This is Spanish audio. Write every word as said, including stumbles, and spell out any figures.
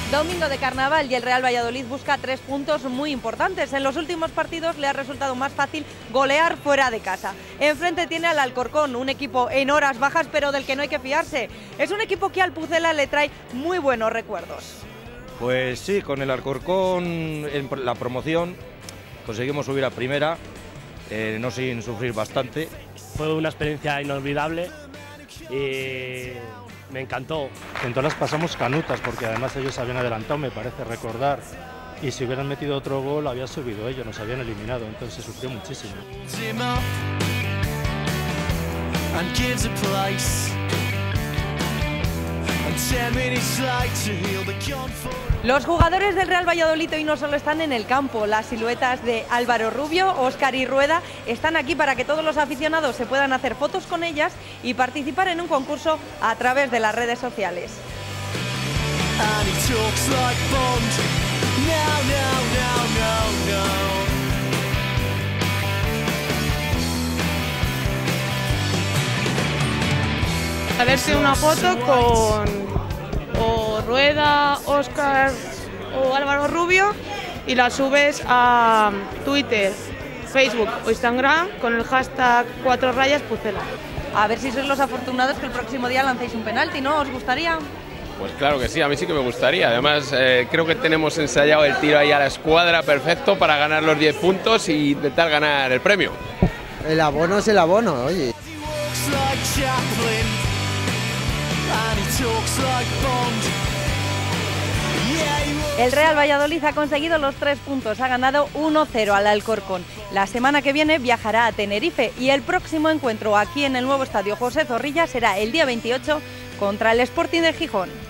Domingo de carnaval y el Real Valladolid busca tres puntos muy importantes. En los últimos partidos le ha resultado más fácil golear fuera de casa. Enfrente tiene al Alcorcón, un equipo en horas bajas pero del que no hay que fiarse. Es un equipo que al Pucela le trae muy buenos recuerdos. Pues sí, con el Alcorcón en la promoción conseguimos subir a primera, eh, no sin sufrir bastante. Fue una experiencia inolvidable y me encantó. En todas las pasamos canutas porque además ellos habían adelantado, me parece recordar, y si hubieran metido otro gol había subido ellos, nos habían eliminado, entonces sufrió muchísimo. Los jugadores del Real Valladolid hoy no solo están en el campo, las siluetas de Álvaro Rubio, Óscar y Rueda están aquí para que todos los aficionados se puedan hacer fotos con ellas y participar en un concurso a través de las redes sociales. A verse una foto con o Rueda, Óscar o Álvaro Rubio y la subes a Twitter, Facebook o Instagram con el hashtag cuatro rayas Pucela. A ver si sois los afortunados que el próximo día lancéis un penalti, ¿no? ¿Os gustaría? Pues claro que sí, a mí sí que me gustaría. Además, eh, creo que tenemos ensayado el tiro ahí a la escuadra perfecto para ganar los diez puntos y intentar ganar el premio. El abono es el abono, oye. El Real Valladolid ha conseguido los tres puntos, ha ganado uno cero al Alcorcón. La semana que viene viajará a Tenerife y el próximo encuentro aquí en el nuevo estadio José Zorrilla será el día veintiocho contra el Sporting de Gijón.